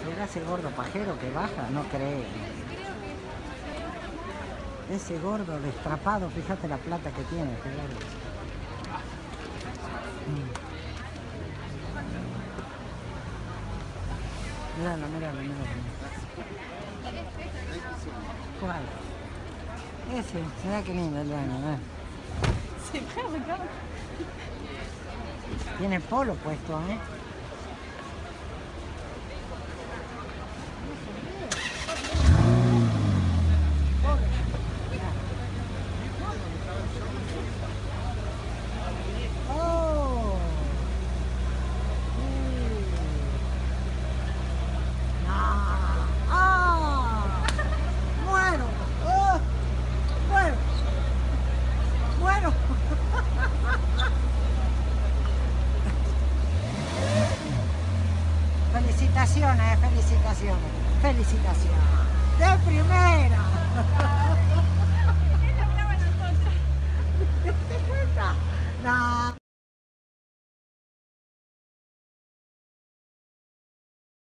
¿Será ese gordo pajero que baja? No creo. Ese gordo destrapado, fíjate la plata que tiene, ese gordo. Míralo, míralo, míralo. ¿Cuál? Ese, mira qué lindo el baño, ¿eh? Tiene polo puesto, ¿eh? Felicitaciones, felicitaciones, felicitaciones. De primera.